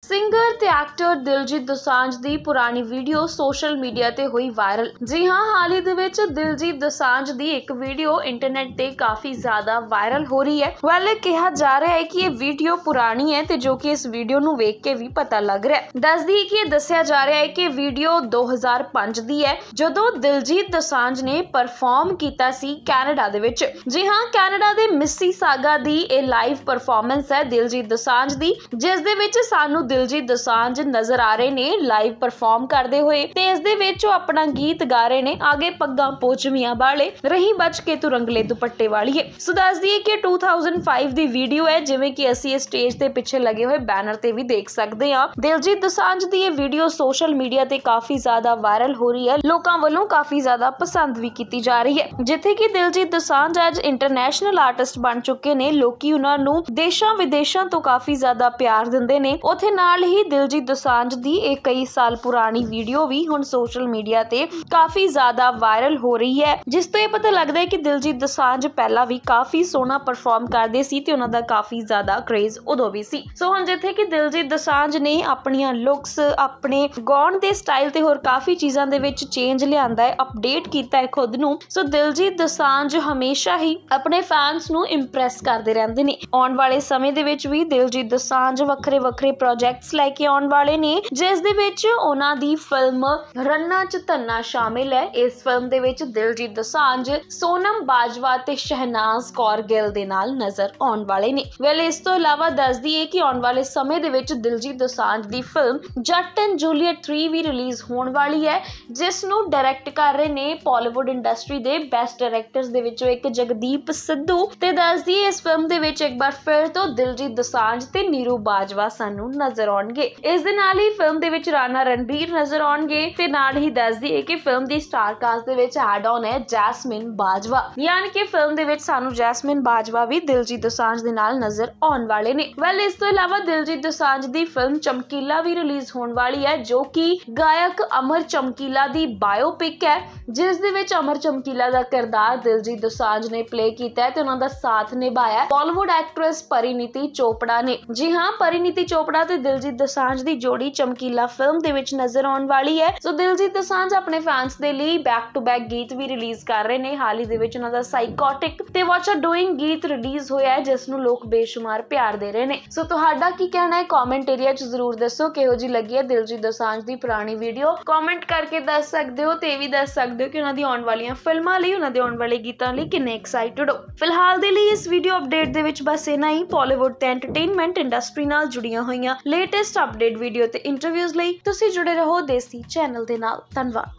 Singer ਤੇ actor Diljit Dosanjh ਦੀ ਪੁਰਾਣੀ video social media ਤੇ ਹੋਈ ਵਾਇਰਲ। ਜੀ ਹਾਂ, ਹਾਲ ਹੀ ਦੇ ਵਿੱਚ ਦਿਲਜੀਤ ਦੋਸਾਂਝ ਦੀ ਇੱਕ ਵੀਡੀਓ ਇੰਟਰਨੈਟ ਤੇ ਕਾਫੀ ਜ਼ਿਆਦਾ ਵਾਇਰਲ ਹੋ ਰਹੀ ਹੈ। ਵੈਲੇ ਕਿਹਾ ਜਾ ਰਿਹਾ ਹੈ ਕਿ ਇਹ ਵੀਡੀਓ ਪੁਰਾਣੀ ਹੈ ਤੇ ਜੋ ਕਿ ਇਸ ਵੀਡੀਓ ਨੂੰ ਵੇਖ ਕੇ ਵੀ ਪਤਾ ਲੱਗ ਰਿਹਾ ਹੈ। ਦੱਸਦੀ ਕਿ ਇਹ ਦੱਸਿਆ ਜਾ ਰਿਹਾ ਹੈ ਕਿ ਵੀਡੀਓ 2005 ਦੀ ਹੈ, ਜਦੋਂ ਦਿਲਜੀਤ ਦੋਸਾਂਝ ਨੇ ਪਰਫਾਰਮ ਕੀਤਾ ਸੀ ਕੈਨੇਡਾ ਦੇ ਵਿੱਚ। ਜੀ ਹਾਂ, ਕੈਨੇਡਾ ਦੇ ਮਿਸੀਸਾਗਾ ਦੀ ਇਹ ਲਾਈਵ ਪਰਫਾਰਮੈਂਸ ਹੈ ਦਿਲਜੀਤ ਦੋਸਾਂਝ ਦੀ, ਜਿਸ ਦੇ ਵਿੱਚ ਸਾਨੂੰ ਦਿਲਜੀਤ ਦੋਸਾਂਝ ਨਜ਼ਰ ਆ ਰਹੇ ਨੇ ਲਾਈਵ ਪਰਫਾਰਮ ਕਰਦੇ ਹੋਏ ਤੇ ਇਸ ਦੇ ਵਿੱਚ ਉਹ ਆਪਣਾ ਗੀਤ ਗਾ ਰਹੇ ਨੇ, ਆਗੇ ਪੱਗਾਂ ਪੋਚਵੀਆਂ ਵਾਲੇ, ਰਹੀ ਬਚ ਕੇ ਤੂੰ ਰੰਗਲੇ ਦੁਪੱਟੇ ਵਾਲੀਏ। ਸੋ ਦੱਸ ਦਈਏ ਕਿ 2005 ਦੀ ਵੀਡੀਓ ਹੈ, ਜਿਵੇਂ ਕਿ ਅਸੀਂ ਇਸ ਸਟੇਜ ਦੇ ਪਿੱਛੇ ਲੱਗੇ ਹੋਏ ਬੈਨਰ ਤੇ ਵੀ ਦੇਖ ਸਕਦੇ ਹਾਂ। ਦਿਲਜੀਤ ਦੋਸਾਂਝ ਦੀ ਇਹ ਵੀਡੀਓ ਸੋਸ਼ਲ ਮੀਡੀਆ ਤੇ ਕਾਫੀ ਜ਼ਿਆਦਾ ਵਾਇਰਲ ਹੋ ਰਹੀ ਹੈ, ਲੋਕਾਂ ਵੱਲੋਂ ਕਾਫੀ ਜ਼ਿਆਦਾ ਪਸੰਦ ਵੀ ਕੀਤੀ ਜਾ ਰਹੀ ਹੈ। ਜਿੱਥੇ ਕਿ ਦਿਲਜੀਤ ਦੋਸਾਂਝ ਅੱਜ ਇੰਟਰਨੈਸ਼ਨਲ ਆਰਟਿਸਟ ਬਣ ਚੁੱਕੇ ਨੇ, ਲੋਕੀ ਉਹਨਾਂ ਨੂੰ ਦੇਸ਼ਾਂ ਵਿਦੇਸ਼ਾਂ ਤੋਂ ਕਾਫੀ ਜ਼ਿਆਦਾ ਪਿਆਰ ਦਿੰਦੇ ਨੇ। ਉੱਥੇ ਨਾਲ ਹੀ ਦਿਲਜੀਤ ਦੋਸਾਂਝ ਦੀ ਇਹ ਕਈ ਸਾਲ ਪੁਰਾਣੀ ਵੀਡੀਓ ਵੀ ਹੁਣ ਸੋਸ਼ਲ ਮੀਡੀਆ ਤੇ ਕਾਫੀ ਜ਼ਿਆਦਾ ਵਾਇਰਲ ਹੋ ਰਹੀ ਹੈ, ਜਿਸ ਤੋਂ ਇਹ ਪਤਾ ਲੱਗਦਾ ਹੈ ਕਿ ਦਿਲਜੀਤ ਦੋਸਾਂਝ ਪਹਿਲਾਂ ਵੀ ਕਾਫੀ ਸੋਹਣਾ ਪਰਫਾਰਮ ਕਰਦੇ ਸੀ ਤੇ ਉਹਨਾਂ ਦਾ ਕਾਫੀ ਜ਼ਿਆਦਾ ਕ੍ਰੇਜ਼ ਉਦੋਂ ਵੀ ਸੀ। ਸੋ ਹੁਣ ਜਿੱਥੇ ਕਿ ਦਿਲਜੀਤ ਦੋਸਾਂਝ ਨੇ ਆਪਣੀਆਂ ਲੁੱਕਸ, ਆਪਣੇ ਗਾਉਣ ਦੇ ਸਟਾਈਲ ਤੇ ਹੋਰ ਕਾਫੀ ਚੀਜ਼ਾਂ ਦੇ ਵਿੱਚ ਚੇਂਜ ਲਿਆਂਦਾ ਹੈ, ਅਪਡੇਟ ਕੀਤਾ ਹੈ ਖੁਦ ਨੂੰ। ਸੋ ਦਿਲਜੀਤ ਦੋਸਾਂਝ ਹਮੇਸ਼ਾ ਹੀ ਆਪਣੇ ਫੈਨਸ ਨੂੰ ਇੰਪ੍ਰੈਸ ਕਰਦੇ ਰਹਿੰਦੇ ਨੇ। ਆਉਣ ਵਾਲੇ ਸਮੇਂ ਦੇ ਵਿੱਚ ਵੀ ਦਿਲਜੀਤ ਦੋਸਾਂਝ ਵੱਖਰੇ ਵੱਖਰੇ ਪ੍ਰੋਜੈਕਟਸ ਲੈ ਕੇ ਆਉਣ ਵਾਲੇ ਨੇ, ਜਿਸ ਦੇ ਵਿੱਚ ਉਹਨਾਂ ਦੀ ਫਿਲਮ ਰੰਨਾ ਚ ਧੰਨਾ ਸ਼ਾਮਿਲ ਹੈ। ਇਸ ਫਿਲਮ ਦੇ ਵਿੱਚ ਦਿਲਜੀਤ ਦੋਸਾਂਝ ਸੋਨਮ ਬਾਜਵਾ ਤੇ ਸ਼ਹਿਨਾਜ਼ ਕੌਰ ਗਿੱਲ ਦੇ ਨਾਲ ਨਜ਼ਰ ਆਉਣ ਵਾਲੇ ਨੇ। ਵੈਲ ਇਸ ਤੋਂ ਇਲਾਵਾ ਦੱਸਦੀ ਹੈ ਕਿ ਆਉਣ ਵਾਲੇ ਸਮੇਂ ਦੇ ਵਿੱਚ ਦਿਲਜੀਤ ਦੋਸਾਂਝ ਦੀ ਫਿਲਮ ਜੱਟ ਐਂਡ ਜੂਲੀਅਟ 3 ਵੀ ਰਿਲੀਜ਼ ਹੋਣ ਵਾਲੀ ਹੈ, ਜਿਸ ਨੂੰ ਡਾਇਰੈਕਟ ਕਰ ਰਹੇ ਨੇ ਬਾਲੀਵੁੱਡ ਇੰਡਸਟਰੀ ਦੇ ਬੈਸਟ ਡਾਇਰੈਕਟਰਸ ਦੇ ਵਿੱਚੋਂ ਇੱਕ ਜਗਦੀਪ ਸਿੱਧੂ। ਤੇ ਦੱਸਦੀ ਹੈ ਇਸ ਫਿਲਮ ਦੇ ਵਿੱਚ ਇੱਕ ਵਾਰ ਫਿਰ ਤੋਂ ਦਿਲਜੀਤ ਦੋਸਾਂਝ ਤੇ ਨੀਰੂ ਬਾਜਵਾ ਸਾਨੂੰ ਨਜ਼ਰ ਆਉਣਗੇ। ਇਸ ਦੇ ਨਾਲ ਹੀ ਫਿਲਮ ਦੇ ਵਿੱਚ ਰਾਣਾ ਰਣਬੀਰ ਨਜ਼ਰ ਆਉਣਗੇ ਤੇ ਨਾਲ ਹੀ ਦੱਸਦੀ ਹੈ ਕਿ ਫਿਲਮ ਦੀ ਸਟਾਰ ਕਾਸਟ ਦੇ ਵਿੱਚ ਐਡ ਆਨ ਹੈ ਜੈਸਮਿਨ ਬਾਜਵਾ, ਯਾਨੀ ਕਿ ਫਿਲਮ ਦੇ ਵਿੱਚ ਸਾਨੂੰ ਜੈਸਮਿਨ ਬਾਜਵਾ ਵੀ ਦਿਲਜੀਤ ਦੋਸਾਂਝ ਦੇ ਨਾਲ ਨਜ਼ਰ ਆਉਣ ਵਾਲੇ ਨੇ। ਵੈਲ ਇਸ ਤੋਂ ਇਲਾਵਾ ਦਿਲਜੀਤ ਦੋਸਾਂਝ ਦੀ ਫਿਲਮ ਚਮਕੀਲਾ ਵੀ ਰਿਲੀਜ਼ ਹੋਣ ਵਾਲੀ ਹੈ, ਜੋ ਕਿ ਗਾਇਕ ਅਮਰ ਚਮਕੀਲਾ ਦੀ ਬਾਇਓਪਿਕ ਹੈ, ਜਿਸ ਦੇ ਵਿੱਚ ਅਮਰ ਚਮਕੀਲਾ ਦਾ ਕਿਰਦਾਰ ਦਿਲਜੀਤ ਦੋਸਾਂਝ ਨੇ ਪਲੇ ਕੀਤਾ ਹੈ ਤੇ ਉਹਨਾਂ ਦਾ ਸਾਥ ਨਿਭਾਇਆ ਬਾਲੀਵੁੱਡ ਐਕਟਰੈਸ ਪਰਿਨੀਤੀ ਚੋਪੜਾ ਨੇ। ਜੀ ਹਾਂ, ਪਰਿਨੀਤੀ ਚੋਪੜਾ ਤੇ ਦਿਲਜੀਤ ਦੋਸਾਂਝ ਦੀ ਜੋੜੀ ਚਮਕੀਲਾ ਫਿਲਮ ਦੇ ਵਿੱਚ ਨਜ਼ਰ ਆਉਣ ਵਾਲੀ ਹੈ। ਸੋ ਦਿਲਜੀਤ ਦੋਸਾਂਝ ਆਪਣੇ ਫੈਨਸ ਦੇ ਲਈ ਬੈਕ ਟੂ ਬੈਕ ਗੀਤ ਵੀ ਰਿਲੀਜ਼ ਕਰ ਰਹੇ ਨੇ। ਹਾਲ ਹੀ ਦੇ ਵਿੱਚ ਉਹਨਾਂ ਦਾ ਸਾਈਕੋਟਿਕ ਤੇ ਵਾਟ ਆਰ ਡੂਇੰਗ ਗੀਤ ਰਿਲੀਜ਼ ਹੋਇਆ ਹੈ, ਜਿਸ ਨੂੰ ਲੋਕ ਬੇਸ਼ੁਮਾਰ ਪਿਆਰ ਦੇ ਰਹੇ ਨੇ। ਸੋ ਤੁਹਾਡਾ ਕੀ ਕਹਿਣਾ ਹੈ? ਕਮੈਂਟ ਏਰੀਆ 'ਚ ਜ਼ਰੂਰ ਦੱਸੋ ਕਿਹੋ ਜਿਹੀ ਲੱਗੀ ਹੈ ਦਿਲਜੀਤ ਦੋਸਾਂਝ ਦੀ ਪੁਰਾਣੀ ਵੀਡੀਓ। ਕਮੈਂਟ ਕਰਕੇ ਦੱਸ ਸਕਦੇ ਹੋ ਤੇ ਇਹ ਵੀ ਦੱਸ ਸਕਦੇ ਹੋ ਕਿ ਉਹਨਾਂ ਦੀ ਆਉਣ ਵਾਲੀਆਂ ਫਿਲਮਾਂ ਲਈ, ਉਹਨਾਂ ਦੇ ਆਉਣ ਵਾਲੇ ਗੀਤਾਂ ਲਈ ਕਿੰਨੇ ਐਕਸਾਈਟਡ ਹੋ। ਫਿਲਹਾਲ ਦੇ ਲਈ ਇਸ ਵੀਡੀਓ ਅਪਡੇਟ ਦੇ ਵਿੱਚ ਬਸ ਇੰਨਾ ਹੀ। ਬਾਲੀਵੁੱਡ ਤੇ ਐਂਟਰਟੇਨਮੈਂਟ ਇੰਡਸਟਰੀ ਨਾਲ ਜੁੜੀਆਂ ਹੋਈਆਂ ਲੇਟੈਸਟ ਅਪਡੇਟ ਵੀਡੀਓ ਤੇ ਇੰਟਰਵਿਊਜ਼ ਲਈ ਤੁਸੀਂ ਜੁੜੇ ਰਹੋ ਦੇਸੀ ਚੈਨਲ ਦੇ ਨਾਲ। ਧੰਨਵਾਦ।